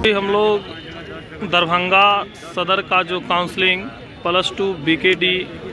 हम लोग दरभंगा सदर का जो काउंसलिंग +2 BKD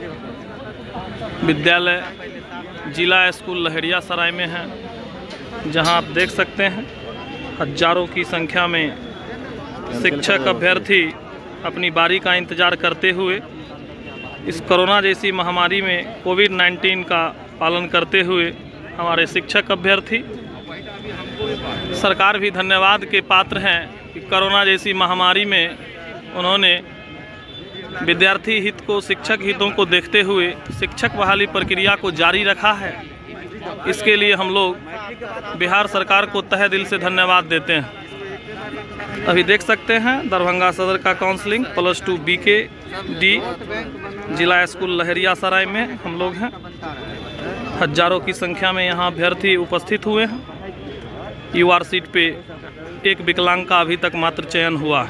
विद्यालय जिला स्कूल लहरियासराय में है, जहां आप देख सकते हैं हजारों की संख्या में शिक्षक अभ्यर्थी अपनी बारी का इंतज़ार करते हुए इस कोरोना जैसी महामारी में कोविड-19 का पालन करते हुए हमारे शिक्षक अभ्यर्थी सरकार भी धन्यवाद के पात्र हैं कि कोरोना जैसी महामारी में उन्होंने विद्यार्थी हित को, शिक्षक हितों को देखते हुए शिक्षक बहाली प्रक्रिया को जारी रखा है। इसके लिए हम लोग बिहार सरकार को तहे दिल से धन्यवाद देते हैं। अभी देख सकते हैं दरभंगा सदर का काउंसलिंग +2 BKD जिला स्कूल लहरियासराय में हम लोग हैं। हजारों की संख्या में यहाँ अभ्यर्थी उपस्थित हुए हैं। UR सीट पे एक विकलांग का अभी तक मात्र चयन हुआ।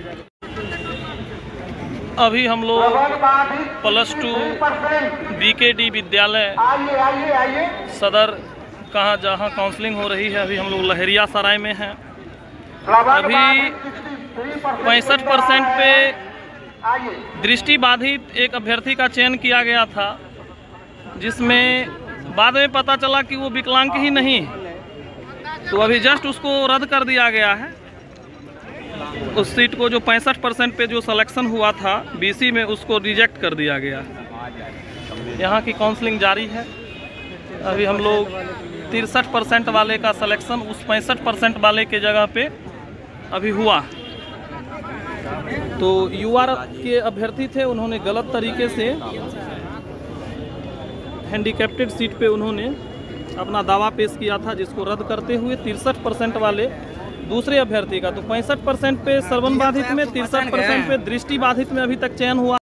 अभी हम लोग +2 BKD विद्यालय सदर जहाँ काउंसलिंग हो रही है, अभी हम लोग लहरियासराय में हैं। अभी 65% पे दृष्टिबाधित एक अभ्यर्थी का चयन किया गया था, जिसमें बाद में पता चला कि वो विकलांग ही नहीं, तो अभी जस्ट उसको रद्द कर दिया गया है। उस सीट को जो 65% पे जो सिलेक्शन हुआ था BC में, उसको रिजेक्ट कर दिया गया। यहाँ की काउंसलिंग जारी है। अभी हम लोग 63% वाले का सिलेक्शन उस 65% वाले के जगह पे अभी हुआ। तो UR के अभ्यर्थी थे, उन्होंने गलत तरीके से हैंडीकैप्टेड सीट पे उन्होंने अपना दावा पेश किया था, जिसको रद्द करते हुए 63% वाले दूसरे अभ्यर्थी का, तो 65% पे श्रवण बाधित में, 63% पे दृष्टि बाधित में अभी तक चयन हुआ।